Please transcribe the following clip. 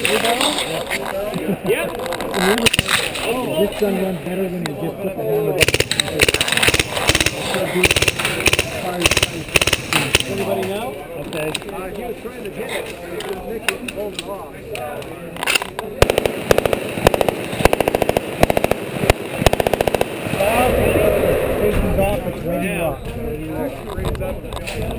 Yep. This gun runs better when you just put the hammer up. Anybody know? Okay. He was trying to hit it, but Nick was holding off. Station's office, ready to rock.